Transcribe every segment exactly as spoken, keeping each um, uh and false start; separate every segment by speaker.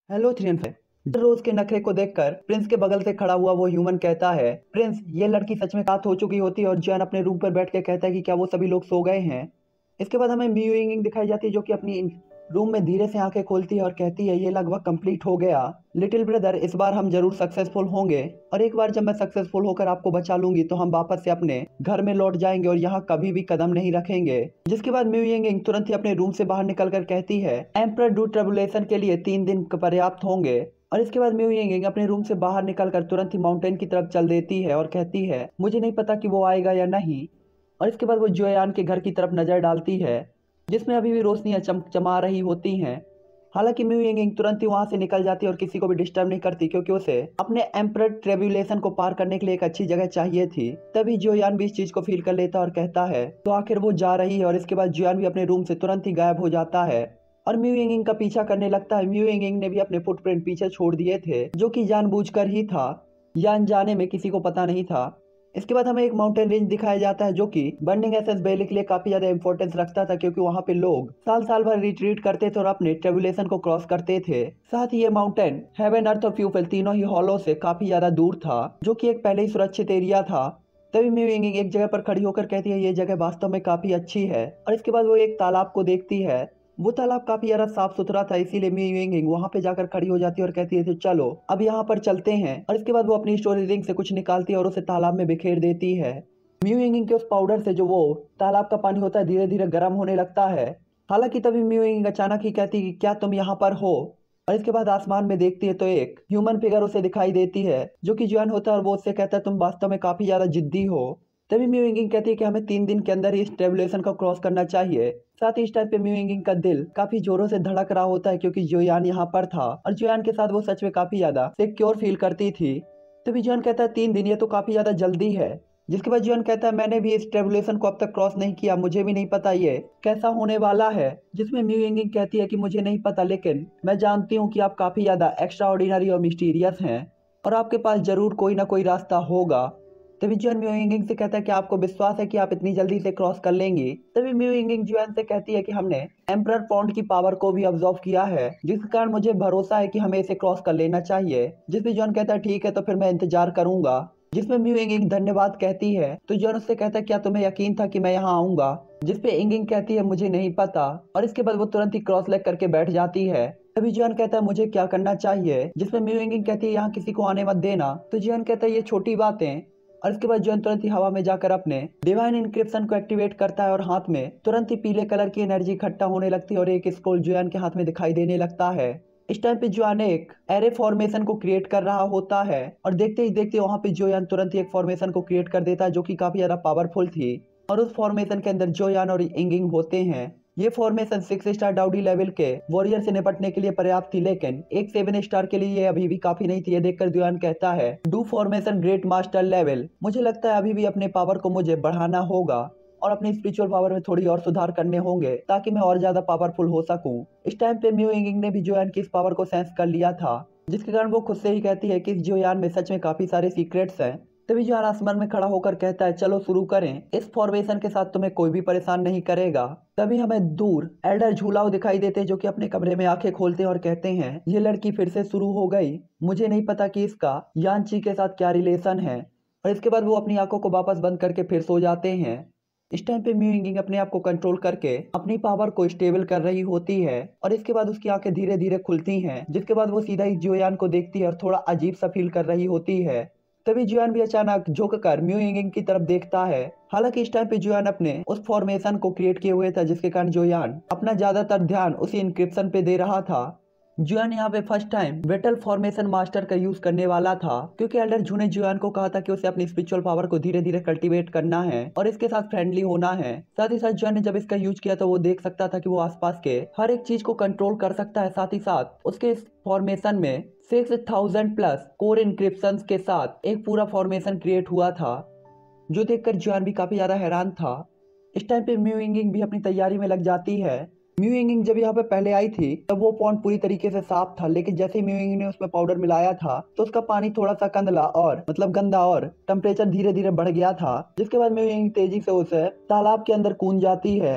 Speaker 1: Hello three and five. रोज के नखरे को देखकर प्रिंस के बगल से खड़ा हुआ वो ह्यूमन कहता है, प्रिंस ये लड़की सच में रात हो चुकी होती है और जॉन अपने रूम पर बैठ के कहता है कि क्या वो सभी लोग सो गए हैं। इसके बाद हमें म्यू यिंग दिखाई जाती है जो कि अपनी रूम में धीरे से आंखें खोलती है और कहती है ये लगभग कंप्लीट हो गया लिटिल ब्रदर, इस बार हम जरूर सक्सेसफुल होंगे और एक बार जब मैं सक्सेसफुल होकर आपको बचा लूंगी तो हम वापस से अपने घर में लौट जाएंगे और यहाँ कभी भी कदम नहीं रखेंगे। जिसके बाद म्यू यिंग तुरंत ही अपने रूम से बाहर निकलकर कहती है एम्परर डू ट्रबुलेशन के लिए तीन दिन पर्याप्त होंगे। और इसके बाद म्यू यिंग अपने रूम से बाहर निकलकर तुरंत ही माउंटेन की तरफ चल देती है और कहती है मुझे नहीं पता कि वो आएगा या नहीं। और इसके बाद वो जोयान के घर की तरफ नजर डालती है जिसमें अभी भी रोशनियां चमचमा रही होती हैं। हालांकि म्यू यिंग तुरंत ही वहां से निकल जाती है और किसी को भी डिस्टर्ब नहीं करती क्योंकि उसे अपने एम्परर ट्रेब्यूलेशन को पार करने के लिए एक अच्छी जगह चाहिए थी। तभी जोयान भी इस चीज को फील कर लेता और कहता है तो आखिर वो जा रही है और इसके बाद जोयान भी अपने रूम से तुरंत ही गायब हो जाता है और म्यू यिंग का पीछा करने लगता है। म्यू यिंग ने भी अपने फुटप्रिंट पीछे छोड़ दिए थे जो कि जानबूझकर ही था या अनजाने में, किसी को पता नहीं था। इसके बाद हमें एक माउंटेन रेंज दिखाया जाता है जो कि बर्निंग एसेंस वैली के लिए काफी ज्यादा इंपॉर्टेंस रखता था क्योंकि वहां पे लोग साल साल भर रिट्रीट करते थे और अपने ट्रेबुलेशन को क्रॉस करते थे। साथ ही ये माउंटेन हेवन, अर्थ और फ्यूफल तीनों ही हॉलो से काफी ज्यादा दूर था जो कि एक पहले ही सुरक्षित एरिया था। तभी म्यू यिंग एक जगह पर खड़ी होकर कहती है ये जगह वास्तव में काफी अच्छी है और इसके बाद वो एक तालाब को देखती है। वो तालाब काफी ज्यादा साफ सुथरा था इसीलिए म्यू यिंग वहां पे जाकर खड़ी हो जाती है और कहती है तो चलो अब यहाँ पर चलते हैं। और इसके बाद वो अपनी स्टोरेज रिंग से कुछ निकालती है और उसे तालाब में बिखेर देती है। म्यू यिंग के उस पाउडर से जो वो तालाब का पानी होता है धीरे धीरे गर्म होने लगता है। हालांकि तभी म्यू यिंग अचानक ही कहती है कि क्या तुम यहाँ पर हो। और इसके बाद आसमान में देखती है तो एक ह्यूमन फिगर उसे दिखाई देती है जो कि जॉन होता है और वो उससे कहता है तुम वास्तव में काफी ज्यादा जिद्दी हो। तभी म्यू यिंग कहती है कि हमें तीन दिन के अंदर ही इस ट्रेबुलेशन को क्रॉस करना चाहिए। साथ ही इस टाइम पे म्यू यिंग का दिल काफी जोरों से धड़क रहा होता है क्योंकि जोयान यहाँ पर था और जोयान के साथ वो सच में काफी ज्यादा सिक्योर फील करती थी। तभी जोयान कहता है तीन दिन, ये तो काफी ज्यादा जल्दी है। जिसके बाद जोयान कहता है मैंने भी इस ट्रेबुलेशन को अब तक क्रॉस नहीं किया, मुझे भी नहीं पता ये कैसा होने वाला है। जिसमें म्यू यिंग कहती है कि मुझे नहीं पता लेकिन मैं जानती हूँ कि आप काफी ज्यादा एक्स्ट्रा ऑर्डिनरी और मिस्टीरियस हैं और आपके पास जरूर कोई ना कोई रास्ता होगा। तभी जॉन म्यू यिंग से कहता है कि आपको विश्वास है कि आप इतनी जल्दी से क्रॉस कर लेंगी। तभी म्यू यिंग जॉन से कहती है कि हमने एम्परर पॉन्ड की पावर को भी ऑब्जर्व किया है जिसके कारण मुझे भरोसा है कि हमें इसे क्रॉस कर लेना चाहिए। जिसपे जॉन कहता है ठीक है तो फिर मैं इंतजार करूंगा। जिसमें म्यू यिंग धन्यवाद कहती है तो जॉन उससे कहता है क्या तुम्हें यकीन था कि मैं यहाँ आऊंगा। जिसपे यिंग कहती है मुझे नहीं पता और इसके बाद वो तुरंत ही क्रॉस लेग करके बैठ जाती है। तभी जॉन कहता है मुझे क्या करना चाहिए। जिसमें म्यू यिंग कहती है यहाँ किसी को आने मत देना। तो जॉन कहता है ये छोटी बातें। और इसके बाद जॉन तुरंत ही हवा में जाकर अपने डिवाइन इंक्रिप्शन को एक्टिवेट करता है और हाथ में तुरंत ही पीले कलर की एनर्जी इकट्ठा होने लगती है और एक स्क्रोल जॉन के हाथ में दिखाई देने लगता है। इस टाइम पे जॉन एक एरे फॉर्मेशन को क्रिएट कर रहा होता है और देखते ही देखते वहां पे जोयान तुरंत ही एक फॉर्मेशन को क्रिएट कर देता है जो कि काफी ज्यादा पावरफुल थी और उस फॉर्मेशन के अंदर जोयान और इंगिंग होते हैं। ये फॉर्मेशन सिक्स स्टार डाउडी लेवल के वॉरियर से निपटने के लिए पर्याप्त थी लेकिन एक सेवन स्टार के लिए ये अभी भी काफी नहीं थी। ये देखकर जोयान कहता है डू फॉर्मेशन ग्रेट मास्टर लेवल, मुझे लगता है अभी भी अपने पावर को मुझे बढ़ाना होगा और अपनी स्पिरिचुअल पावर में थोड़ी और सुधार करने होंगे ताकि मैं और ज्यादा पावरफुल हो सकूं। इस टाइम पे म्यू यिंग ने भी जोयान की इस पावर को सेंस कर लिया था जिसके कारण वो खुद से ही कहती है कि इस जोयान में सच में काफी सारे सीक्रेट्स हैं। तभी जोयान आसमान में खड़ा होकर कहता है चलो शुरू करें, इस फॉर्मेशन के साथ तुम्हें कोई भी परेशान नहीं करेगा। तभी हमें दूर एल्डर झूलाओ दिखाई देते जो कि अपने कमरे में आंखें खोलते हैं और कहते हैं ये लड़की फिर से शुरू हो गई, मुझे नहीं पता कि इसका यानची के साथ क्या रिलेशन है। और इसके बाद वो अपनी आंखों को वापस बंद करके फिर सो जाते हैं। इस टाइम पे म्यू यिंग अपने आप को कंट्रोल करके अपनी पावर को स्टेबल कर रही होती है और इसके बाद उसकी आंखें धीरे धीरे खुलती हैं जिसके बाद वो सीधा ही जोयान को देखती है और थोड़ा अजीब सा फील कर रही होती है। तभी जोयान भी अचानक झुककर म्यू यिंग की तरफ देखता है। हालांकि इस टाइम पे जोयान अपने उस फॉर्मेशन को क्रिएट किए हुए था जिसके कारण जोयान अपना ज्यादातर ध्यान उसी इंक्रिप्शन पे दे रहा था। जोयान यहाँ पे first time battle formation master का यूज करने वाला था क्योंकि एल्डर जू ने जोयान को कहा था कि उसे अपनी स्पिरिचुअल पावर को धीरे धीरे कल्टीवेट करना है और इसके साथ फ्रेंडली होना है। साथ ही साथ जोयान ने जब इसका यूज किया तो वो देख सकता था कि वो आसपास के हर एक चीज को कंट्रोल कर सकता है। साथ ही साथ उसके इस फॉर्मेशन में six thousand plus core encryption के साथ एक पूरा फॉर्मेशन क्रिएट हुआ था जो देखकर जोयान भी काफी ज्यादा हैरान था। इस टाइम पे म्यू यिंग भी अपनी तैयारी में लग जाती है। म्यू यिंग जब यहाँ पे पहले आई थी तब वो पॉन्ड पूरी तरीके से साफ था लेकिन जैसे ही म्यू यिंग ने उसमें पाउडर मिलाया था तो उसका पानी थोड़ा सा कंदला और मतलब गंदा और टेम्परेचर धीरे धीरे बढ़ गया था। जिसके बाद म्यू यिंग तेजी से उसे तालाब के अंदर कूद जाती है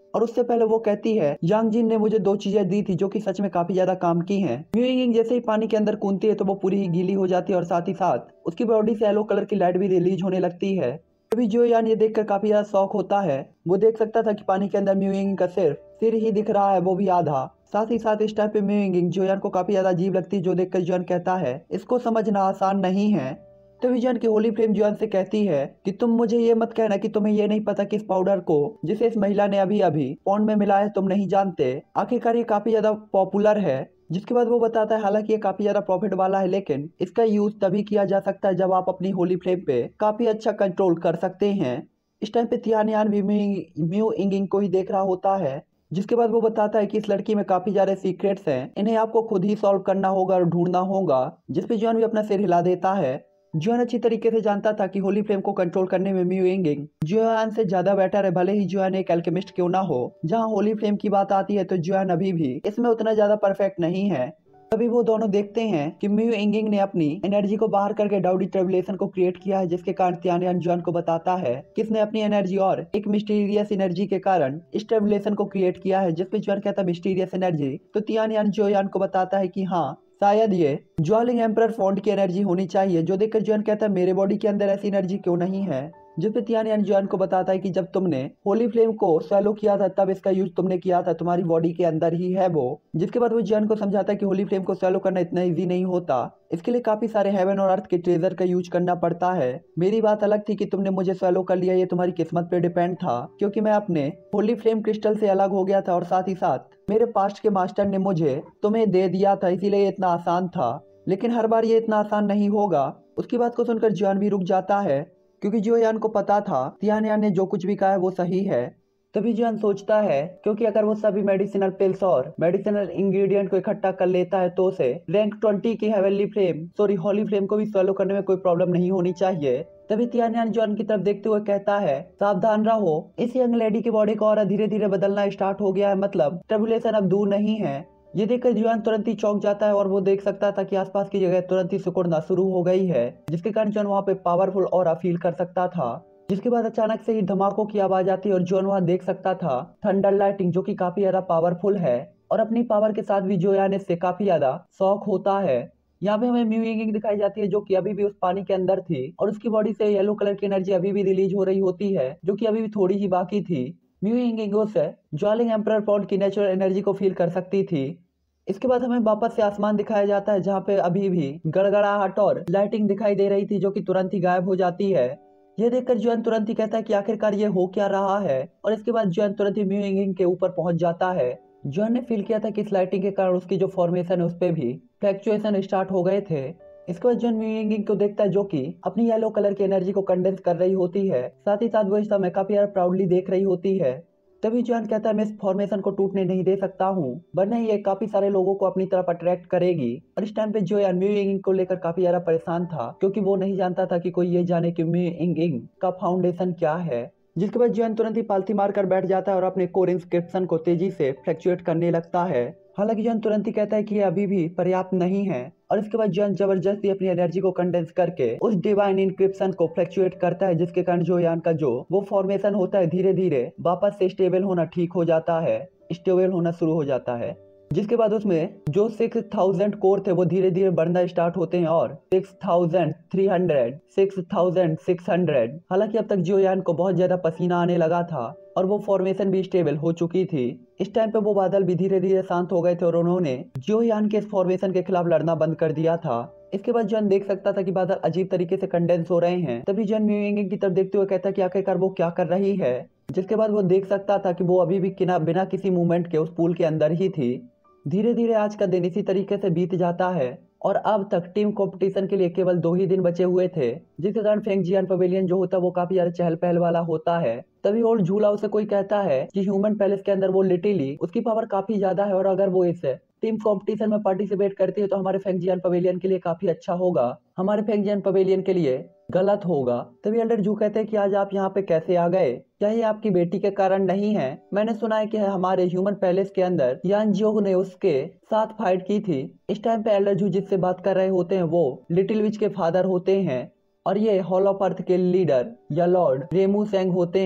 Speaker 1: और उससे पहले वो कहती है यांग जिन ने मुझे दो चीजें दी थी जो कि सच में काफी ज्यादा काम की हैं। म्यू यिंग जैसे ही पानी के अंदर कूदती है तो वो पूरी ही गीली हो जाती है और साथ ही साथ उसकी बॉडी से येलो कलर की लाइट भी रिलीज होने लगती है। तभी जो यान ये देखकर काफी ज्यादा शॉक होता है। वो देख सकता था कि पानी के अंदर म्यू यिंग का सिर्फ सिर ही दिख रहा है, वो भी आधा। साथ ही साथ इस टाइप पे म्यू यिंग जोयान को काफी ज्यादा अजीब लगती है, जो देखकर जोयान कहता है इसको समझना आसान नहीं है। तभी जोयान की होली फ्लेम जोयान से कहती है कि तुम मुझे ये मत कहना कि तुम्हें ये नहीं पता कि इस पाउडर को जिसे इस महिला ने अभी अभी पॉन्ड में मिलाया है तुम नहीं जानते। आखिरकार ये काफी ज्यादा पॉपुलर है। जिसके बाद वो बताता है हालांकि ये काफी ज्यादा प्रॉफिट वाला है, लेकिन इसका यूज तभी किया जा सकता है जब आप अपनी होली फ्लेम पे काफी अच्छा कंट्रोल कर सकते हैं। इस टाइम पे तियानियान भी म्यू इंगिंग को ही देख रहा होता है। जिसके बाद वो बताता है कि इस लड़की में काफी ज्यादा सीक्रेट्स हैं, इन्हें आपको खुद ही सॉल्व करना होगा और ढूंढना होगा। जिसपे जॉन भी अपना सिर हिला देता है। जॉन अच्छी तरीके से जानता था कि होली फ्लेम को कंट्रोल करने में म्यू इंगिंग जॉन से ज्यादा बेटर है, भले ही जॉन एक एल्केमिस्ट क्यों ना हो। जहाँ होली फ्लेम की बात आती है तो जॉन अभी भी इसमें उतना ज्यादा परफेक्ट नहीं है। तभी वो दोनों देखते हैं कि म्यू इंगिंग ने अपनी एनर्जी को बाहर करके डाउडी ट्रेबुलेशन को क्रिएट किया है, जिसके कारण तियानियान जॉन को बताता है कि इसने अपनी एनर्जी और एक मिस्टीरियस एनर्जी के कारण इस ट्रेबुलेशन को क्रिएट किया है। जिसपे जॉन कहता है मिस्टीरियस एनर्जी, तो तियानियान जोयान को बताता है कि हाँ शायद ये ज्वालिंग एम्परर फॉन्ट की एनर्जी होनी चाहिए। जो देखकर जॉन कहता है मेरे बॉडी के अंदर ऐसी एनर्जी क्यों नहीं है। जिस पे तियानियान जॉन को बताता है कि जब तुमने होली फ्लेम को स्वैलो किया था तब इसका यूज तुमने किया था, तुम्हारी बॉडी के अंदर ही है वो। जिसके बाद वो जॉन को समझाता है कि होली फ्लेम को स्वैलो करना इतना इजी नहीं होता, इसके लिए काफी सारे हेवन और अर्थ के ट्रेजर का यूज करना पड़ता है। मेरी बात अलग थी कि तुमने मुझे स्वैलो कर लिया, ये तुम्हारी किस्मत पे डिपेंड था, क्योंकि मैं अपने होली फ्लेम क्रिस्टल से अलग हो गया था और साथ ही साथ मेरे पास्ट के मास्टर ने मुझे तुम्हें दे दिया था, इसीलिए ये इतना आसान था। लेकिन हर बार ये इतना आसान नहीं होगा। उसकी बात को सुनकर जॉन भी रुक जाता है, क्योंकि जोयान को पता था तियानियान ने जो कुछ भी कहा है वो सही है। तभी जॉन सोचता है क्योंकि अगर वो सभी मेडिसिनल पिल्स और मेडिसिनल इंग्रेडिएंट को इकट्ठा कर लेता है तो उसे रैंक ट्वेंटी की heavenly flame sorry holy flame को भी स्वैलो करने में कोई प्रॉब्लम नहीं होनी चाहिए। तभी तियानियान जॉन की तरफ देखते हुए कहता है सावधान रहो, इस यंग लेडी की बॉडी का ऑरा धीरे धीरे बदलना स्टार्ट हो गया है, मतलब ट्रबुलेशन अब दूर नहीं है। ये देखकर जॉन तुरंत ही चौंक जाता है और वो देख सकता था कि आसपास की जगह तुरंत ही सिकुड़ना शुरू हो गई है, जिसके कारण जॉन वहाँ पे पावरफुल ऑरा फील कर सकता था। जिसके बाद अचानक से ही धमाकों की आवाज आती है और जॉन वहाँ देख सकता था थंडर लाइटिंग, जो कि काफी ज्यादा पावरफुल है और अपनी पावर के साथ भी जोयान इससे काफी ज्यादा शॉक होता है। यहाँ पे हमें म्यू यिंग दिखाई जाती है जो कि अभी भी उस पानी के अंदर थी और उसकी बॉडी से येलो कलर की एनर्जी अभी भी रिलीज हो रही होती है, जो कि अभी भी थोड़ी ही बाकी थी। म्यू यिंग उस ज्वालिंग एम्परर फॉन्ट की नेचुरल एनर्जी को फील कर सकती थी। इसके बाद हमें वापस से आसमान दिखाया जाता है जहाँ पे अभी भी गड़गड़ाहट और लाइटिंग दिखाई दे रही थी, जो कि तुरंत ही गायब हो जाती है। यह देखकर जॉन तुरंत ही कहता है कि आखिरकार ये हो क्या रहा है, और इसके बाद जॉन तुरंत ही म्यू यिंग के ऊपर पहुंच जाता है। जॉन ने फील किया था कि इस लाइटिंग के कारण उसकी जो फॉर्मेशन है उस पे भी फ्लैक्चुएशन स्टार्ट हो गए थे। इसके बाद जॉन म्यू यिंग को देखता है जो कि अपनी येलो कलर की एनर्जी को कंडेंस कर रही होती है, साथ ही साथ वो इस समय काफी ज्यादा प्राउडली देख रही होती है। तभी जॉन कहता है मैं इस फॉर्मेशन को टूटने नहीं दे सकता हूँ, वरना ये काफी सारे लोगों को अपनी तरफ अट्रैक्ट करेगी। और इस टाइम पे जो म्यू यिंग को लेकर काफी ज्यादा परेशान था, क्योंकि वो नहीं जानता था कि कोई ये जाने कि म्यू यिंग का फाउंडेशन क्या है। जिसके बाद जॉन तुरंत ही पालती मारकर बैठ जाता है और अपने कोर इंस्क्रिप्शन को तेजी से फ्लक्चुएट करने लगता है। हालांकि जॉन तुरंत ही कहता है कि ये अभी भी पर्याप्त नहीं है, और इसके बाद जॉन जबरदस्ती अपनी एनर्जी को कंडेंस करके उस डिवाइन इंक्रिप्शन को फ्लक्चुएट करता है, जिसके कारण जो यान का जो वो फॉर्मेशन होता है धीरे धीरे वापस से स्टेबल होना ठीक हो जाता है, स्टेबल होना शुरू हो जाता है। जिसके बाद उसमें जो सिक्स थाउजेंड कोर थे वो धीरे धीरे बढ़ना स्टार्ट होते हैं और six thousand three hundred six thousand six hundred. हालांकि अब तक जियोयान को बहुत ज्यादा पसीना आने लगा था और वो फॉर्मेशन भी स्टेबल हो चुकी थी। इस टाइम पे वो बादल भी धीरे धीरे शांत हो गए थे और उन्होंने जियोयान के इस फॉर्मेशन के खिलाफ लड़ना बंद कर दिया था। इसके बाद जॉन देख सकता था कि बादल अजीब तरीके से कंडेंस हो रहे हैं। तभी जॉन म्यू यिंग की तरफ देखते हुए कहता कि आखिरकार वो क्या कर रही है। जिसके बाद वो देख सकता था कि वो अभी भी बिना किसी मूवमेंट के उस पूल के अंदर ही थी। धीरे धीरे आज का दिन इसी तरीके से बीत जाता है और अब तक टीम कंपटीशन के लिए केवल दो ही दिन बचे हुए थे, जिसके कारण फेंगजियान पवेलियन जो होता है वो काफी ज्यादा चहल पहल वाला होता है। तभी और झूला उसे कोई कहता है कि ह्यूमन पैलेस के अंदर वो लिटिली उसकी पावर काफी ज्यादा है और अगर वो इस टीम कंपटीशन में पार्टिसिपेट करती है तो हमारे फेंगजियान पवेलियन के लिए काफी अच्छा होगा, हमारे फेंगजियान पवेलियन के लिए गलत होगा। तभी एल्डर जू कहते हैं कि आज आप यहाँ पे कैसे आ गए, क्या ये आपकी बेटी के कारण नहीं है? मैंने सुना है कि हमारे ह्यूमन पैलेस के अंदर यान जियो ने उसके साथ फाइट की थी। इस टाइम पे एल्डर जू जिससे बात कर रहे होते हैं वो लिटिल विच के फादर होते हैं और ये हॉल ऑफ अर्थ के लीडर या लॉर्ड रेमू सेंग होते हैं।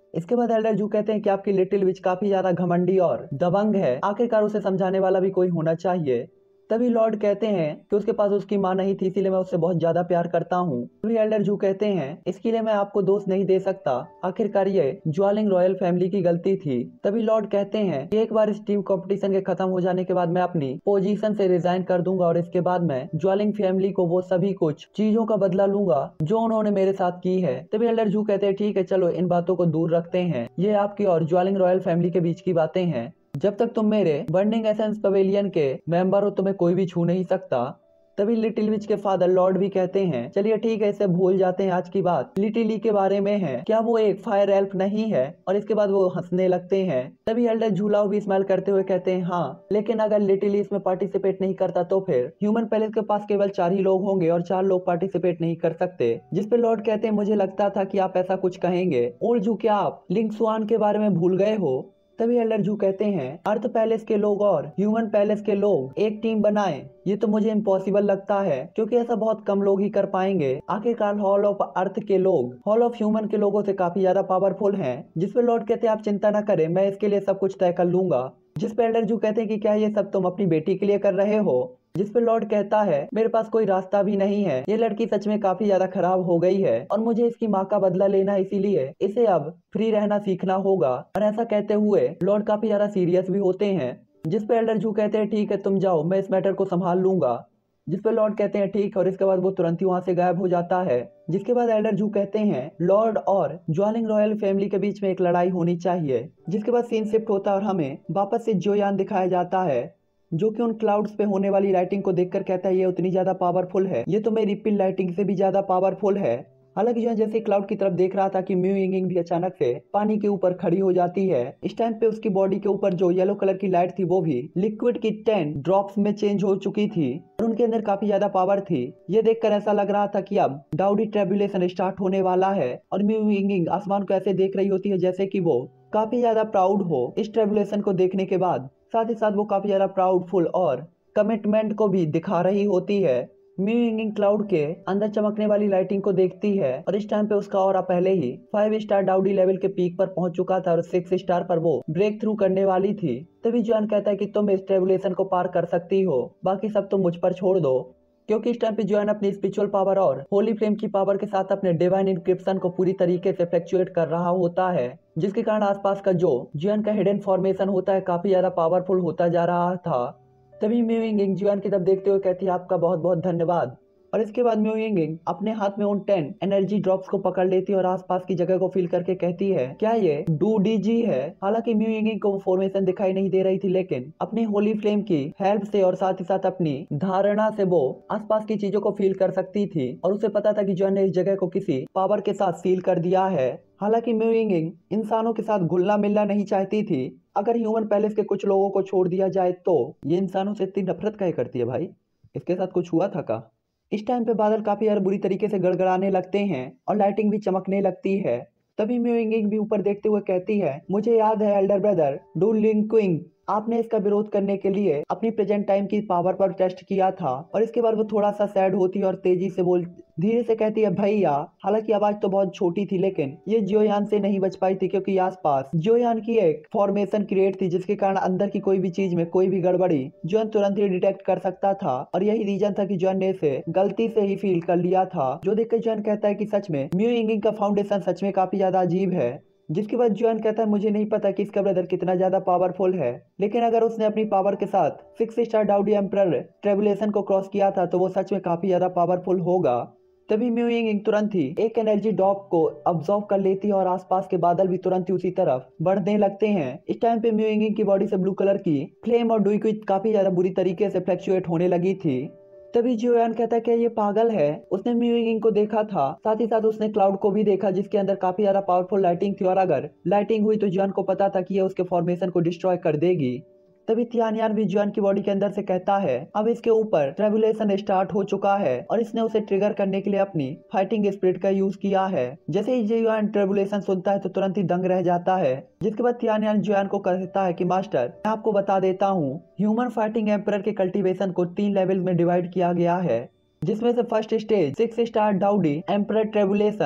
Speaker 1: इसके बाद एल्डर जू कहते हैं कि आपकी लिटिल विच काफी ज्यादा घमंडी और दबंग है, आखिरकार उसे समझाने वाला भी कोई होना चाहिए। तभी लॉर्ड कहते हैं कि उसके पास उसकी माँ नहीं थी, इसीलिए मैं उससे बहुत ज्यादा प्यार करता हूँ। तभी एल्डर जू कहते हैं इसके लिए मैं आपको दोष नहीं दे सकता, आखिरकार ये ज्वालिंग रॉयल फैमिली की गलती थी। तभी लॉर्ड कहते हैं कि एक बार इस टीम कंपटीशन के खत्म हो जाने के बाद मैं अपनी पोजीशन से रिजाइन कर दूंगा और इसके बाद मैं ज्वालिंग फैमिली को वो सभी कुछ चीजों का बदला लूंगा जो उन्होंने मेरे साथ की है। तभी एल्डर जू कहते हैं ठीक है, चलो इन बातों को दूर रखते हैं, ये आपकी और ज्वालिंग रॉयल फैमिली के बीच की बातें हैं। जब तक तुम मेरे बर्निंग एसेंस पवेलियन के मेंबर हो तुम्हें कोई भी छू नहीं सकता। तभी लिटिल विच के फादर लॉर्ड भी कहते हैं चलिए ठीक है, इसे भूल जाते हैं, आज की बात लिटिली के बारे में है, क्या वो एक फायर एल्फ नहीं है। और इसके बाद वो हंसने लगते हैं। तभी एल्डर झूलाओ भी स्माइल करते हुए कहते हैं हाँ, लेकिन अगर लिटिली इसमें पार्टिसिपेट नहीं करता तो फिर ह्यूमन पैलेस के पास केवल चार ही लोग होंगे और चार लोग पार्टिसिपेट नहीं कर सकते। जिसपे लॉर्ड कहते हैं मुझे लगता था कि आप ऐसा कुछ कहेंगे। और जू क्या आप लिंग स्वान के बारे में भूल गए हो। तभी एल्डर जू कहते हैं अर्थ पैलेस के लोग और ह्यूमन पैलेस के लोग एक टीम बनाएं, ये तो मुझे इम्पॉसिबल लगता है क्योंकि ऐसा बहुत कम लोग ही कर पाएंगे। आखिरकार हॉल ऑफ अर्थ के लोग हॉल ऑफ ह्यूमन के लोगों से काफी ज्यादा पावरफुल हैं। जिसपे लॉर्ड कहते हैं आप चिंता न करें, मैं इसके लिए सब कुछ तय कर लूंगा। जिसपे एल्डर जू कहते हैं कि क्या ये सब तुम अपनी बेटी के लिए कर रहे हो। जिसपे लॉर्ड कहता है मेरे पास कोई रास्ता भी नहीं है, ये लड़की सच में काफी ज्यादा खराब हो गई है और मुझे इसकी माँ का बदला लेना, इसीलिए इसे अब फ्री रहना सीखना होगा। और ऐसा कहते हुए लॉर्ड काफी ज्यादा सीरियस भी होते हैं। जिसपे एल्डर जू कहते हैं ठीक है तुम जाओ, मैं इस मैटर को संभाल लूंगा। जिसपे लॉर्ड कहते हैं ठीक, और इसके बाद वो तुरंत ही वहाँ से गायब हो जाता है। जिसके बाद एल्डर जू कहते हैं लॉर्ड और ज्वालिंग रॉयल फैमिली के बीच में एक लड़ाई होनी चाहिए। जिसके बाद सीन शिफ्ट होता है और हमें वापस से जोयान दिखाया जाता है जो कि उन क्लाउड्स पे होने वाली लाइटिंग को देखकर कहता है ये उतनी ज्यादा पावरफुल है, ये तो मेरी पिल लाइटिंग से भी ज्यादा पावरफुल है। हालांकि जो जैसे क्लाउड की तरफ देख रहा था कि म्यू यिंग भी अचानक से पानी के ऊपर खड़ी हो जाती है। इस टाइम पे उसकी बॉडी के ऊपर जो येलो कलर की लाइट थी वो भी लिक्विड की टेन ड्रॉप्स में चेंज हो चुकी थी और उनके अंदर काफी ज्यादा पावर थी। ये देखकर ऐसा लग रहा था कि अब डाउडी ट्रेबुलेशन स्टार्ट होने वाला है और म्यू यिंग आसमान को ऐसे देख रही होती है जैसे कि वो काफी ज्यादा प्राउड हो इस ट्रेबुलेशन को देखने के बाद। साथ ही साथ वो काफी ज्यादा प्राउडफुल और कमिटमेंट को भी दिखा रही होती है। म्यू यिंग क्लाउड के अंदर चमकने वाली लाइटिंग को देखती है और इस टाइम पे उसका ऑरा पहले ही फाइव स्टार डाउडी लेवल के पीक पर पहुंच चुका था और सिक्स स्टार पर वो ब्रेक थ्रू करने वाली थी। तभी जॉन कहता है कि तुम इस ट्रेबुलेशन को पार कर सकती हो, बाकी सब तुम मुझ पर छोड़ दो। क्योंकि इस टाइम पे जॉन अपनी स्पिरिचुअल पावर और होली फ्लेम की पावर के साथ अपने डिवाइन इंक्रिप्शन को पूरी तरीके से फ्लक्चुएट कर रहा होता है, जिसके कारण आसपास का जो जॉन का हिडन फॉर्मेशन होता है काफी ज्यादा पावरफुल होता जा रहा था। तभी म्यू यिंग जॉन की तरफ देखते हुए कहती है आपका बहुत बहुत धन्यवाद। और इसके बाद म्यू यिंग अपने हाथ में उन टेन एनर्जी ड्रॉप्स को पकड़ लेती है और आसपास की जगह को फील करके कहती है क्या ये डू डी जी है। हालांकि म्यू यिंग को फॉर्मेशन दिखाई नहीं दे रही थी, लेकिन अपनी होली फ्लेम की हेल्प से और साथ ही साथ अपनी धारणा से वो आसपास की चीजों को फील कर सकती थी और उसे पता था कि जॉन ने इस जगह को किसी पावर के साथ सील कर दिया है। हालांकि म्यू यिंग इंसानों के साथ घुलना मिलना नहीं चाहती थी। अगर ह्यूमन पैलेस के कुछ लोगों को छोड़ दिया जाए तो ये इंसानों से इतनी नफरत काहे करती है भाई, इसके साथ कुछ हुआ था का। इस टाइम पे बादल काफी यार बुरी तरीके से गड़गड़ाने लगते हैं और लाइटिंग भी चमकने लगती है। तभी म्यू यिंग भी ऊपर देखते हुए कहती है मुझे याद है एल्डर ब्रदर डू लिंक्विंग, आपने इसका विरोध करने के लिए अपनी प्रेजेंट टाइम की पावर पर टेस्ट किया था। और इसके बाद वो थोड़ा सा सैड होती है और तेजी से बोल धीरे से कहती है भैया, हालांकि आवाज तो बहुत छोटी थी लेकिन ये जोयान से नहीं बच पाई थी क्योंकि आसपास जोयान की एक फॉर्मेशन क्रिएट थी जिसके कारण अंदर की कोई भी चीज में कोई भी गड़बड़ी जॉन तुरंत ही डिटेक्ट कर सकता था और यही रीजन था कि जॉन ने इसे गलती से ही फील कर लिया था। जो देखकर जॉन कहता है कि सच में म्यू यिंग का फाउंडेशन सच में काफी ज्यादा अजीब है। जिसके बाद जॉन कहता है मुझे नहीं पता कि इसका ब्रदर कितना ज्यादा पावरफुल है, लेकिन अगर उसने अपनी पावर के साथ सिक्स स्टार डाउडी एम्परर ट्रेबुलेशन को क्रॉस किया था तो वो सच में काफी ज्यादा पावरफुल होगा। तभी म्यू यिंग तुरंत ही एक एनर्जी ड्रॉप को अब्सॉर्ब कर लेती है और आसपास के बादल भी तुरंत ही उसी तरफ बढ़ने लगते हैं। इस टाइम पे म्यू यिंग की बॉडी से ब्लू कलर की फ्लेम और डुइक्विक काफी ज्यादा बुरी तरीके से फ्लक्चुएट होने लगी थी। तभी जोयान कहता है कि ये पागल है, उसने म्यू यिंग को देखा था, साथ ही साथ उसने क्लाउड को भी देखा जिसके अंदर काफी ज्यादा पावरफुल लाइटिंग थी और अगर लाइटिंग हुई तो जोयान को पता था कि ये उसके फॉर्मेशन को डिस्ट्रॉय कर देगी। तभी तियानयान भी जोयान की बॉडी के अंदर से कहता है अब इसके ऊपर ट्रेबुलेशन स्टार्ट हो चुका है और इसने उसे ट्रिगर करने के लिए अपनी फाइटिंग स्पिरिट का यूज किया है। जैसे ही जोयान ट्रेबुलेशन सुनता है तो तुरंत ही दंग रह जाता है। जिसके बाद तियानयान जोयान को कहता है कि मास्टर मैं आपको बता देता हूँ, ह्यूमन फाइटिंग एम्परर के कल्टीवेशन को तीन लेवल में डिवाइड किया गया है, जिसमें से फर्स्ट स्टेज सिक्स स्टार डाउडी एम्परर ट्रेबुलेशन,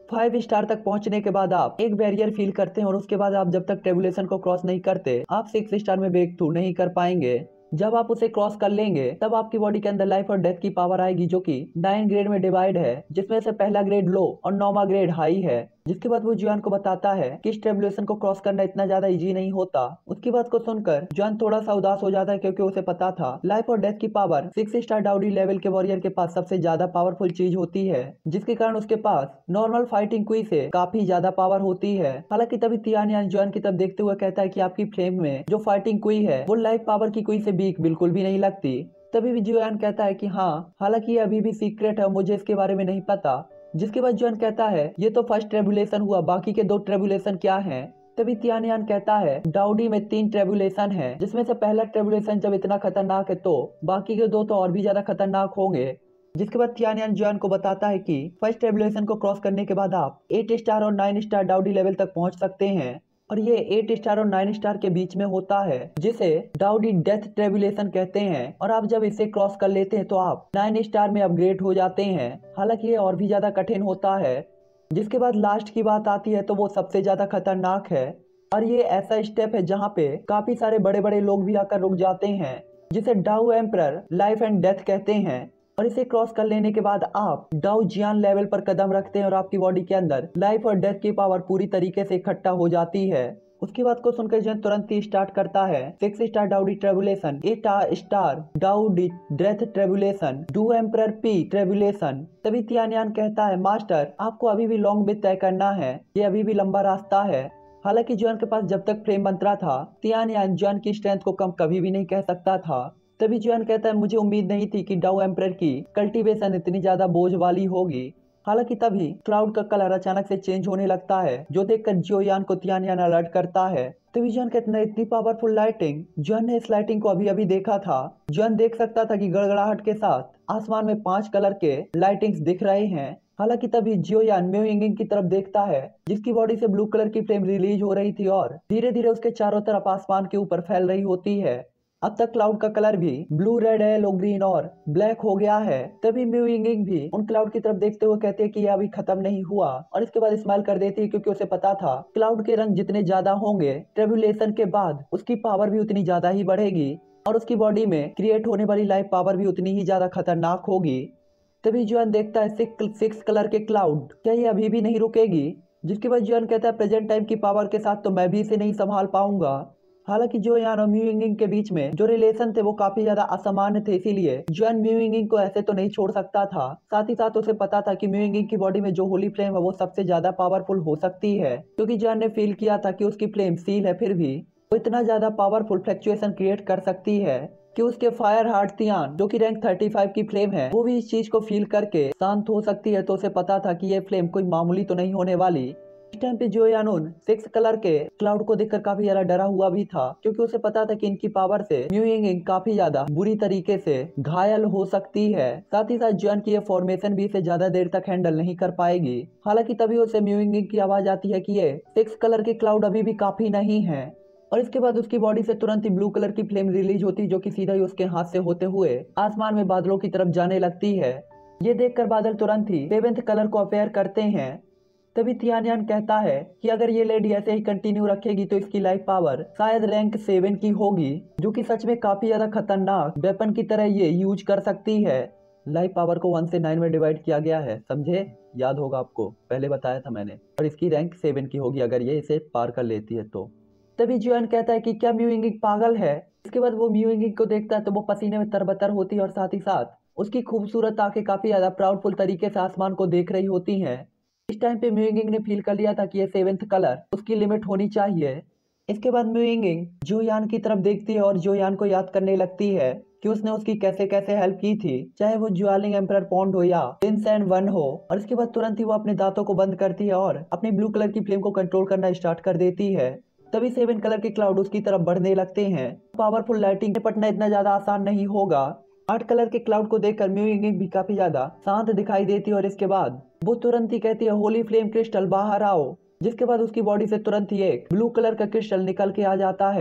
Speaker 1: फाइव स्टार तक पहुंचने के बाद आप एक बैरियर फील करते हैं और उसके बाद आप जब तक ट्रेबुलेशन को क्रॉस नहीं करते आप सिक्स स्टार में ब्रेक थ्रू नहीं कर पाएंगे। जब आप उसे क्रॉस कर लेंगे तब आपकी बॉडी के अंदर लाइफ और डेथ की पावर आएगी जो कि नाइन ग्रेड में डिवाइड है, जिसमें से पहला ग्रेड लो और नौवा ग्रेड हाई है। जिसके बाद वो जॉन को बताता है कि इस ट्रेबुलेशन को क्रॉस करना इतना ज्यादा इजी नहीं होता। उसकी बात को सुनकर जॉन थोड़ा सा उदास हो जाता है क्योंकि उसे पता था लाइफ और डेथ की पावर सिक्स स्टार डाउडी लेवल के वॉरियर के पास सबसे ज्यादा पावरफुल चीज होती है, जिसके कारण उसके पास नॉर्मल फाइटिंग क्वी से काफी ज्यादा पावर होती है। हालांकि तभी तियान यान जॉन की तरफ देखते हुए कहता है कि आपकी फ्लेम में जो फाइटिंग क्वी है वो लाइफ पावर की क्वी से वीक बिल्कुल भी नहीं लगती। तभी भी जियोयान कहता है कि हाँ, हालांकि ये अभी भी सीक्रेट है, मुझे इसके बारे में नहीं पता। जिसके बाद जॉन कहता है ये तो फर्स्ट ट्रेबुलेशन हुआ, बाकी के दो ट्रेबुलेशन क्या हैं? तभी तियानयान कहता है डाउडी में तीन ट्रेबुलेशन है, जिसमें से पहला ट्रेबुलेशन जब इतना खतरनाक है तो बाकी के दो तो और भी ज्यादा खतरनाक होंगे। जिसके बाद तियानयान जॉन को बताता है कि फर्स्ट ट्रेबुलेशन को क्रॉस करने के बाद आप एट स्टार और नाइन स्टार डाउडी लेवल तक पहुंच सकते हैं और ये एट स्टार और नाइन स्टार के बीच में होता है, जिसे डाउडी डेथ ट्रेबुलेशन कहते हैं। और आप जब इसे क्रॉस कर लेते हैं तो आप नाइन स्टार में अपग्रेड हो जाते हैं। हालांकि ये और भी ज्यादा कठिन होता है। जिसके बाद लास्ट की बात आती है तो वो सबसे ज्यादा खतरनाक है और ये ऐसा स्टेप है जहाँ पे काफी सारे बड़े बड़े लोग भी आकर रुक जाते हैं, जिसे डाउ एम्परर लाइफ एंड डेथ कहते हैं। और इसे क्रॉस कर लेने के बाद आप डाउ जियान लेवल पर कदम रखते हैं और आपकी बॉडी के अंदर लाइफ और डेथ की पावर पूरी तरीके से इकट्ठा हो जाती है। उसकी बात को सुनकर जन तुरंत ही स्टार्ट करता है सिक्स स्टार डाउडी ट्रेबुलेशन, एट स्टार डाउडी डेथ ट्रेबुलेशन, डू एम्परर पी ट्रेबुलेशन। तभी तियानयान कहता है मास्टर आपको अभी भी लॉन्ग विथ तय करना है, ये अभी भी लंबा रास्ता है। हालांकि जॉन के पास जब तक फ्रेम मंत्रा था तियानयान जॉन की स्ट्रेंथ को कम कभी भी नहीं कह सकता था। तभी जॉन कहता है मुझे उम्मीद नहीं थी कि डाउ एम्परर की कल्टीवेशन इतनी ज्यादा बोझ वाली होगी। हालांकि तभी क्लाउड का कलर अचानक से चेंज होने लगता है, जो देखकर जियोयान को तियानयान अलर्ट करता है। तभी जॉन कहता है इतनी पावरफुल लाइटिंग, जॉन ने इस लाइटिंग को अभी अभी देखा था। जॉन देख सकता था कि गड़गड़ाहट के साथ आसमान में पांच कलर के लाइटिंग्स दिख रहे हैं। हालांकि तभी जियोयान म्यू यिंगिंग की तरफ देखता है जिसकी बॉडी से ब्लू कलर की फ्लेम रिलीज हो रही थी और धीरे धीरे उसके चारों तरफ आसमान के ऊपर फैल रही होती है। अब तक क्लाउड का कलर भी ब्लू, रेड, येलो, ग्रीन और ब्लैक हो गया है। तभी म्यू यिंगिंग भी उन क्लाउड की तरफ देखते हुए कहते हैं कि यह अभी खत्म नहीं हुआ और इसके बाद स्माइल कर देती है क्योंकि उसे पता था क्लाउड के रंग जितने ज्यादा होंगे ट्रेबुलेशन के बाद उसकी पावर भी उतनी ज्यादा ही बढ़ेगी और उसकी बॉडी में क्रिएट होने वाली लाइफ पावर भी उतनी ही ज्यादा खतरनाक होगी। तभी जॉन देखता है सिक्स सिक्स कलर के क्लाउड, क्या ये अभी भी नहीं रुकेगी? जिसके बाद जॉन कहता है प्रेजेंट टाइम की पावर के साथ तो मैं भी इसे नहीं संभाल पाऊंगा। हालांकि जियोयान और म्यू यिंगिंग के बीच में जो रिलेशन थे वो काफी ज्यादा असामान्य थे, इसीलिए जॉन म्यू यिंगिंग को ऐसे तो नहीं छोड़ सकता था। साथ ही साथ उसे पता था कि म्यू यिंगिंग की बॉडी में जो होली फ्लेम है वो सबसे ज्यादा पावरफुल हो सकती है, क्योंकि जॉन ने फील किया था कि उसकी फ्लेम सील है, फिर भी वो इतना ज्यादा पावरफुल फ्लक्चुएशन क्रिएट कर सकती है कि उसके फायर हार्ट तियान जो कि रैंक थर्टी फाइव की फ्लेम है वो भी इस चीज को फील करके शांत हो सकती है। तो उसे पता था कि ये फ्लेम कोई मामूली तो नहीं होने वाली। इस टाइम पे जियोयान सिक्स कलर के क्लाउड को देखकर काफी ज्यादा डरा हुआ भी था, क्योंकि उसे पता था कि इनकी पावर से म्यू यिंगिंग काफी ज्यादा बुरी तरीके से घायल हो सकती है। साथ ही साथ जॉन की ये फॉर्मेशन भी इसे ज्यादा देर तक हैंडल नहीं कर पाएगी। हालांकि तभी उसे म्यू यिंगिंग की आवाज आती है कि ये सिक्स कलर के क्लाउड अभी भी काफी नहीं है और इसके बाद उसकी बॉडी से तुरंत ही ब्लू कलर की फ्लेम रिलीज होती जो कि सीधा ही उसके हाथ से होते हुए आसमान में बादलों की तरफ जाने लगती है। ये देखकर बादल तुरंत ही सेवेंथ कलर को अपेयर करते हैं। तभी तियानयान कहता है कि अगर ये लेडी ऐसे ही कंटिन्यू रखेगी तो इसकी लाइफ पावर शायद रैंक सेवन की होगी, जो कि सच में काफी ज्यादा खतरनाक वेपन की तरह ये यूज कर सकती है। लाइफ पावर को वन से नाइन में डिवाइड किया गया है, समझे? याद होगा आपको, पहले बताया था मैंने। और इसकी रैंक सेवन की होगी अगर ये इसे पार कर लेती है तो। तभी जियोयान कहता है कि क्या म्यू यिंगिंग पागल है? इसके बाद वो म्यू यिंगिंग को देखता है तो वो पसीने में तरबतर होती है और साथ ही साथ उसकी खूबसूरत आंखें काफी ज्यादा प्राउडफुल तरीके से आसमान को देख रही होती हैं। इस टाइम पे म्यू यिंगिंग ने फील कर लिया था कि ये सेवेंथ कलर उसकी लिमिट होनी चाहिए। इसके बाद म्यू यिंगिंग जियोयान की तरफ देखती है और जियोयान को याद करने लगती है कि उसने उसकी कैसे कैसे हेल्प की थी, चाहे वो ज्वालिंग एम्परर पॉन्ड हो या प्रिंस एंड वन हो। और इसके बाद तुरंत ही वो अपने दांतों को बंद करती है और अपनी ब्लू कलर की फ्लेम को कंट्रोल करना स्टार्ट कर देती है। तभी सेवन कलर के क्लाउड उसकी तरफ बढ़ने लगते हैं। पावरफुल लाइटिंग निपटना इतना ज्यादा आसान नहीं होगा। आठ कलर के क्लाउड को देखकर म्यू यिंगिंग भी काफी ज्यादा शांत दिखाई देती है और इसके बाद वो तुरंत ही कहती है होली फ्लेम क्रिस्टल बाहर आओ। जिसके बाद उसकी बॉडी से तुरंत ही एक ब्लू कलर का क्रिस्टल निकल के आ जाता है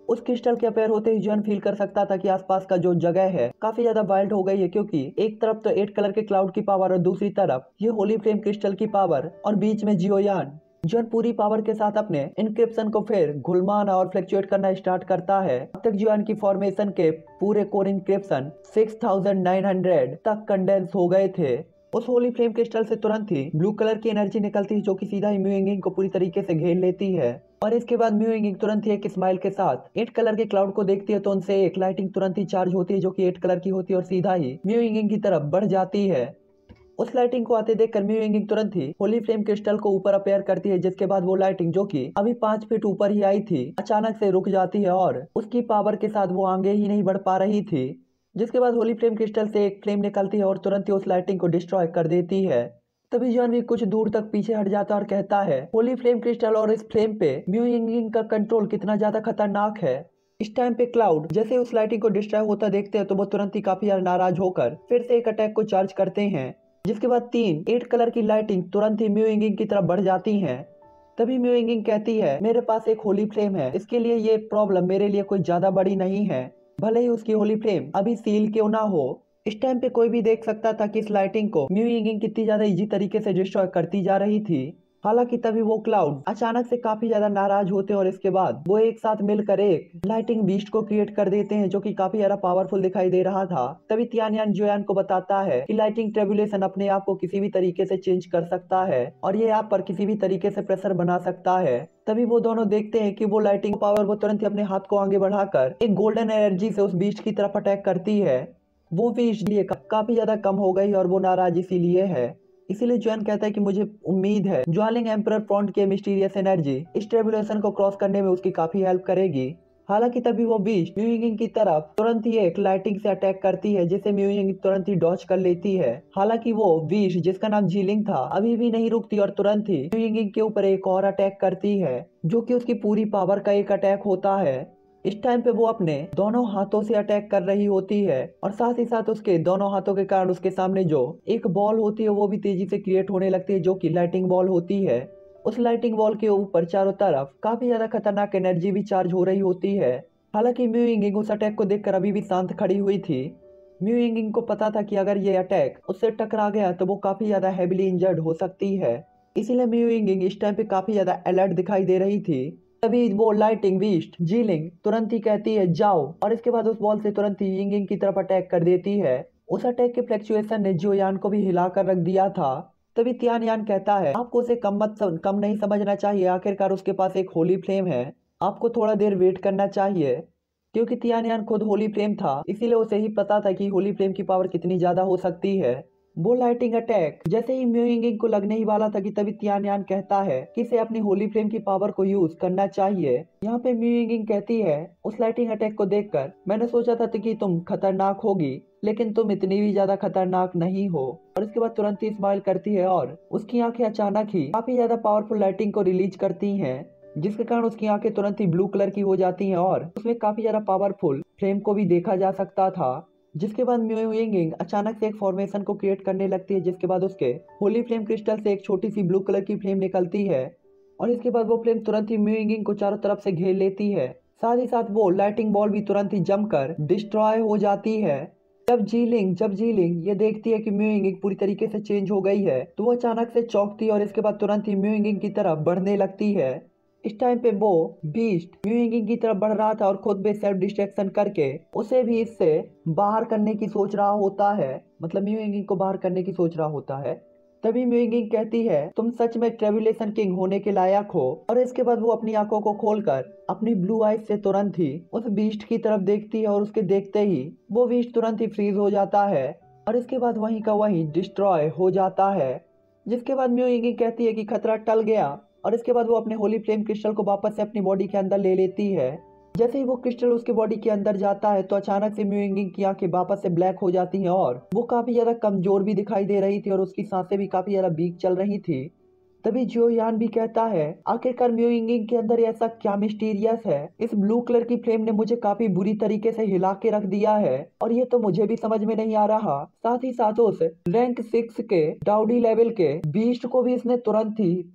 Speaker 1: उस क्रिस्टल के अपेयर होते ही जियोन फील कर सकता था कि आसपास का जो जगह है काफी ज्यादा वाइल्ड हो गई है, क्योंकि एक तरफ तो एट कलर के क्लाउड की पावर और दूसरी तरफ ये होली फ्लेम क्रिस्टल की पावर और बीच में जियोयान। जियोन पूरी पावर के साथ अपने इनक्रिप्शन को फिर घुलमाना और फ्लक्चुएट करना स्टार्ट करता है। अब तक जियोन की फॉर्मेशन के पूरे core encryption six thousand nine hundred तक कंडेंस हो गए थे। उस होली फ्लेम क्रिस्टल से तुरंत ही ब्लू कलर की एनर्जी निकलती है जो कि सीधा ही म्यूइंग को पूरी तरीके से घेर लेती है। और इसके बाद म्यूइंग तुरंत ही एक स्माइल के साथ एट कलर के क्लाउड को देखती है तो उनसे एक लाइटिंग तुरंत ही चार्ज होती है जो कि एट कलर की होती है और सीधा ही म्यूइंग की तरफ बढ़ जाती है। उस लाइटिंग को आते देख कर म्यूइंग तुरंत ही होली फ्लेम क्रिस्टल को ऊपर अपेयर करती है, जिसके बाद वो लाइटिंग जो कि अभी पांच फीट ऊपर ही आई थी अचानक से रुक जाती है और उसकी पावर के साथ वो आगे ही नहीं बढ़ पा रही थी। जिसके बाद होली फ्लेम क्रिस्टल से एक फ्लेम निकलती है और तुरंत ही उस लाइटिंग को डिस्ट्रॉय कर देती है। तभी जॉन भी कुछ दूर तक पीछे हट जाता है और कहता है होली फ्लेम क्रिस्टल और इस फ्लेम पे म्यूइंग का कंट्रोल कितना ज्यादा खतरनाक है। इस टाइम पे क्लाउड जैसे उस लाइटिंग को डिस्ट्रॉय होता देखते हैं तो वो तुरंत ही काफी ज्यादा नाराज होकर फिर से एक अटैक को चार्ज करते हैं। जिसके बाद तीन एट कलर की लाइटिंग तुरंत ही म्यूइंग की तरफ बढ़ जाती हैं। तभी म्यूइंग कहती है मेरे पास एक होली फ्लेम है, इसके लिए ये प्रॉब्लम मेरे लिए कोई ज्यादा बड़ी नहीं है, भले ही उसकी होली फ्लेम अभी सील क्यों ना हो। इस टाइम पे कोई भी देख सकता था कि इस लाइटिंग को म्यूइंग कितनी ज्यादा इजी तरीके से डिस्ट्रॉय करती जा रही थी। हालांकि तभी वो क्लाउड अचानक से काफी ज्यादा नाराज होते हैं और इसके बाद वो एक साथ मिलकर एक लाइटिंग बीस्ट को क्रिएट कर देते हैं जो कि काफी ज्यादा पावरफुल दिखाई दे रहा था। तभी तियानयान जोयान को बताता है कि लाइटिंग ट्रेबुलेशन अपने आप को किसी भी तरीके से चेंज कर सकता है और ये आप पर किसी भी तरीके से प्रेशर बना सकता है। तभी वो दोनों देखते हैं कि वो लाइटिंग पावर वो तुरंत ही अपने हाथ को आगे बढ़ाकर एक गोल्डन एनर्जी से उस बीस्ट की तरफ अटैक करती है। वो बीस्ट लिए काफी ज्यादा कम हो गई और वो नाराज इसीलिए है। इसीलिए जॉन कहता है कि मुझे उम्मीद है ज्वालिंग एम्परर फ्रंट की मिस्टीरियस एनर्जी इस ट्रेबुलेशन को क्रॉस करने में उसकी काफी हेल्प करेगी। हालांकि तभी वो बीस्ट म्यूइंग की तरफ तुरंत ही एक लाइटिंग से अटैक करती है जिसे म्यूइंग तुरंत ही डॉज कर लेती है। हालांकि वो बीस्ट जिसका नाम जीलिंग था अभी भी नहीं रुकती और तुरंत ही म्यूइंग के ऊपर एक और अटैक करती है जो कि उसकी पूरी पावर का एक अटैक होता है। इस टाइम पे वो अपने दोनों हाथों से अटैक कर रही होती है और साथ ही साथ उसके दोनों हाथों के कारण उसके सामने जो एक बॉल होती है वो भी तेजी से क्रिएट होने लगती है जो कि लाइटिंग बॉल होती है। उस लाइटिंग बॉल के ऊपर चारों तरफ काफी ज्यादा खतरनाक एनर्जी भी चार्ज हो रही होती है। हालांकि म्यूइंग उस अटैक को देखकर अभी भी शांत खड़ी हुई थी। म्यूइंग को पता था कि अगर ये अटैक उससे टकरा गया तो वो काफी ज्यादा हेविली इंजर्ड हो सकती है, इसीलिए म्यूइंग इस टाइम पे काफी ज्यादा अलर्ट दिखाई दे रही थी। तभी वो लाइटिंग बीस्ट जीलिंग तुरंत ही कहती है जाओ और इसके बाद उस बॉल से तुरंत ही यिंगिंग की तरफ अटैक कर देती है। उस अटैक के फ्लक्चुएशन ने जियोयान को भी हिलाकर रख दिया था। तभी तियानयान कहता है आपको उसे कम मत सम, कम नहीं समझना चाहिए, आखिरकार उसके पास एक होली फ्लेम है, आपको थोड़ा देर वेट करना चाहिए। क्योंकि तियानयान खुद होली फ्लेम था इसीलिए उसे ही पता था कि होली फ्लेम की पावर कितनी ज्यादा हो सकती है। वो लाइटिंग अटैक जैसे ही म्यूइंग को लगने ही वाला था कि तभी तियानयान कहता है कि इसे अपनी होली फ्लेम की पावर को यूज करना चाहिए। यहाँ पे म्यूइंग कहती है उस लाइटिंग अटैक को देखकर मैंने सोचा था कि तुम खतरनाक होगी लेकिन तुम इतनी भी ज्यादा खतरनाक नहीं हो। और इसके बाद तुरंत ही स्माइल करती है और उसकी आंखें अचानक ही काफी ज्यादा पावरफुल लाइटिंग को रिलीज करती हैं जिसके कारण उसकी आंखें तुरंत ही ब्लू कलर की हो जाती हैं और उसमें काफी ज्यादा पावरफुल फ्लेम को भी देखा जा सकता था। जिसके बाद म्यूइंग अचानक से एक फॉर्मेशन को क्रिएट करने लगती है जिसके बाद उसके होली फ्लेम क्रिस्टल से एक छोटी सी ब्लू कलर की फ्लेम निकलती है और इसके बाद वो फ्लेम तुरंत ही म्यूइंग को चारों तरफ से घेर लेती है। साथ ही साथ वो लाइटिंग बॉल भी तुरंत ही जमकर डिस्ट्रॉय हो जाती है। जब जीलिंग जब जीलिंग ये देखती है कि म्यूइंग पूरी तरीके से चेंज हो गई है तो वो अचानक से चौंकती है और इसके बाद तुरंत ही म्यूइंग की तरफ बढ़ने लगती है। इस टाइम पे वो बीस्ट म्यूइंग की तरफ बढ़ रहा था और खुद भी सेल्फ डिस्ट्रैक्शन करके उसे भी इससे बाहर करने की सोच रहा होता है, मतलब म्यूइंग को बाहर करने की सोच रहा होता है। तभी म्यूइंग कहती है तुम सच में ट्रेबुलेशन किंग होने के लायक हो और इसके बाद वो अपनी आंखों को खोलकर अपनी ब्लू आइज से तुरंत ही उस बीस्ट की तरफ देखती है और उसके देखते ही वो बीस्ट तुरंत ही फ्रीज हो जाता है और इसके बाद वहीं का वहीं डिस्ट्रॉय हो जाता है। जिसके बाद म्यूइंग कहती है कि खतरा टल गया और इसके बाद वो अपने होली फ्लेम क्रिस्टल को वापस से अपनी बॉडी के अंदर ले लेती है। जैसे ही वो क्रिस्टल उसके बॉडी के अंदर जाता है तो अचानक से म्यूइंग की आंखें वापस से ब्लैक हो जाती हैं और वो काफी ज्यादा कमजोर भी दिखाई दे रही थी और उसकी सांसें भी काफी ज्यादा वीक चल रही थी। तभी जियोयान भी कहता है आखिरकार म्यूइंग के अंदर ऐसा क्या मिस्टीरियस है, इस ब्लू कलर की फ्लेम ने मुझे काफी बुरी तरीके से हिला के रख दिया है और ये तो मुझे भी समझ में नहीं आ रहा। साथ ही साथ उस रैंक सिक्स के डाउडी लेवल के बीस्ट को भी इसने तुरंत ही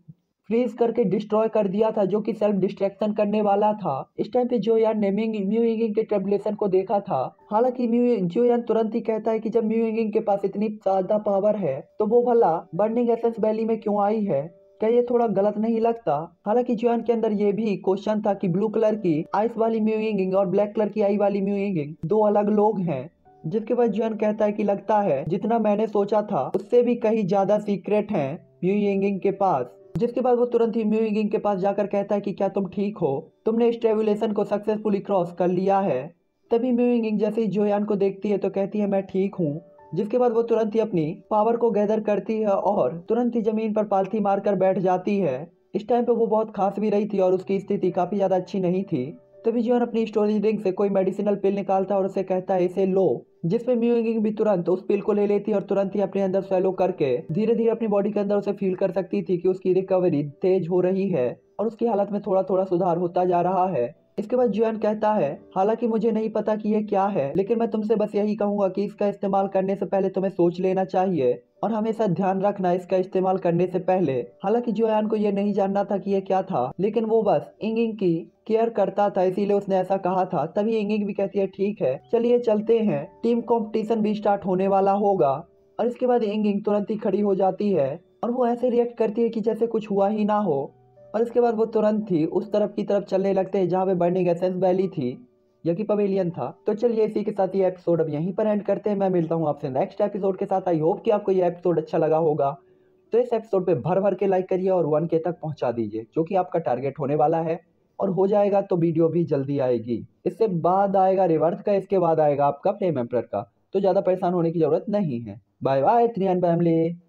Speaker 1: फ्रीज करके डिस्ट्रॉय कर दिया था, जो कि सेल्फ डिस्ट्रैक्शन करने वाला था। इस टाइम पे जोयान ने मिंग म्यू यिंग के ट्रिबुलेशन को देखा था। हालांकि म्यू जोयान तुरंत ही कहता है कि जब म्यू यिंग के पास इतनी ज्यादा पावर है तो वो भला बर्निंग एसेंस वैली में क्यों आई है, क्या ये थोड़ा गलत नहीं लगता। हालांकि जोयान के अंदर ये भी क्वेश्चन था कि ब्लू कलर की आइस वाली म्यू यिंग और ब्लैक कलर की आई वाली म्यू यिंग दो अलग लोग हैं। जिसके बाद जोयान कहता है कि लगता है जितना मैंने सोचा था उससे भी कहीं ज्यादा सीक्रेट हैं म्यू यिंग के पास। जिसके बाद वो तुरंत ही म्यू यिंग के पास जाकर कहता है कि क्या तुम ठीक हो, तुमने इस ट्रेवुलेशन को सक्सेसफुली क्रॉस कर लिया है। तभी म्यू यिंग जैसे ही जोयान को देखती है तो कहती है मैं ठीक हूँ। जिसके बाद वो तुरंत ही अपनी पावर को गैदर करती है और तुरंत ही जमीन पर पालथी मारकर बैठ जाती है। इस टाइम पे वो बहुत खांस भी रही थी और उसकी स्थिति काफी ज्यादा अच्छी नहीं थी। तभी जोयान अपनी स्टोरेज रिंग से कोई मेडिसिनल पिल निकालता है और उसे कहता है इसे लो। जिसपे म्यू यिंग भी तुरंत उस पिल को ले लेती है और तुरंत ही अपने अंदर स्वेलो करके धीरे धीरे अपनी बॉडी के अंदर उसे फील कर सकती थी कि उसकी रिकवरी तेज हो रही है और उसकी हालत में थोड़ा थोड़ा सुधार होता जा रहा है। इसके बाद जोयान कहता है हालांकि मुझे नहीं पता कि ये क्या है, लेकिन मैं तुमसे बस यही कहूंगा कि इसका इस्तेमाल करने से पहले तुम्हें सोच लेना चाहिए और हमेशा ध्यान रखना इसका इस्तेमाल करने से पहले। हालांकि जोयान को ये नहीं जानना था कि ये क्या था, लेकिन वो बस इंगिंग की केयर करता था इसीलिए उसने ऐसा कहा था। तभी इंगिंग भी कहती है ठीक है चलिए चलते हैं, टीम कंपटीशन भी स्टार्ट होने वाला होगा। और इसके बाद इंगिंग तुरंत ही खड़ी हो जाती है और वो ऐसे रिएक्ट करती है कि जैसे कुछ हुआ ही ना हो। और इसके बाद वो तुरंत ही उस तरफ की तरफ चलने लगते हैं जहाँ पे बर्निंग एसेंस वैली थी या कि पवेलियन था। तो चलिए इसी के साथ ये एपिसोड अब यहीं पर एंड करते हैं। मैं मिलता हूँ आपसे नेक्स्ट एपिसोड के साथ। आई होप कि आपको ये एपिसोड अच्छा लगा होगा। तो इस एपिसोड पे भर भर के लाइक करिए और वन के तक पहुंचा दीजिए, जो कि आपका टारगेट होने वाला है। और हो जाएगा तो वीडियो भी जल्दी आएगी। इससे बाद आएगा रिवर्स का, इसके बाद आएगा आपका फ्लेम एम्परर का। तो ज्यादा परेशान होने की जरूरत नहीं है। Bye bye three and family.